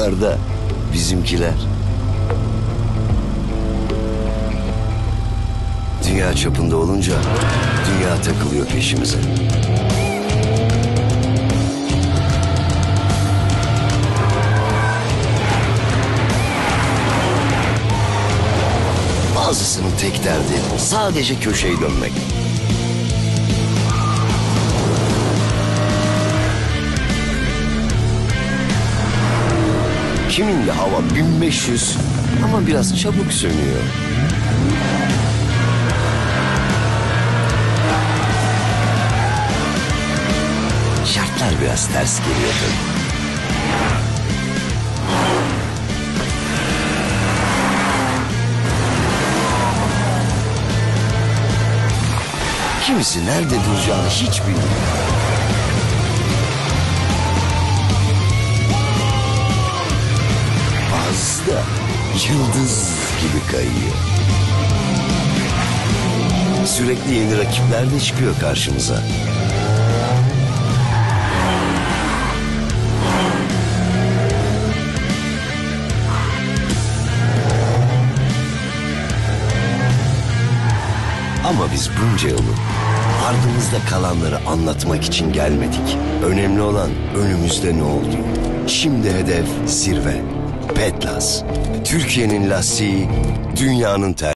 yukarıda bizimkiler. Dünya çapında olunca dünya takılıyor peşimize. Bazısının tek derdi sadece köşeyi dönmek. Kiminde hava 1500 ama biraz çabuk sönüyor. Şartlar biraz ters geliyor tabii. Kimisi nerede duracağını hiç bilmiyor. Bazısı da yıldız gibi kayıyor. Sürekli yeni rakipler de çıkıyor karşımıza. Ama biz bunca yolu ardımızda kalanları anlatmak için gelmedik. Önemli olan önümüzde ne oldu. Şimdi hedef zirve. Petlas. Türkiye'nin lastiği, dünyanın